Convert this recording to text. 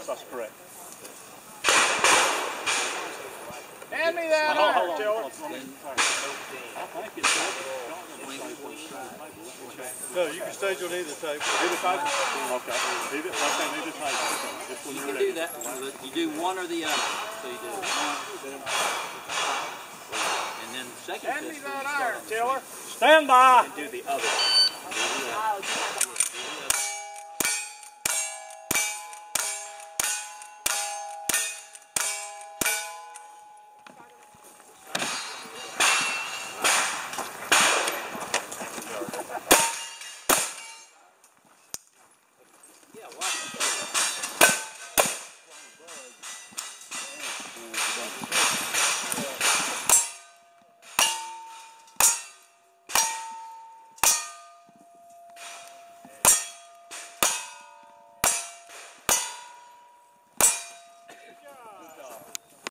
that's correct. Hand me that iron, Tiller. No, you can stage on either table. Either table? Okay. Either, like I say, either table. Just when You you're can ready. do that. You do one or the other. So you do one, and then the second Hand me pistol, that you start iron, on the Tiller. Stand by! and do the other. Yeah, watch it.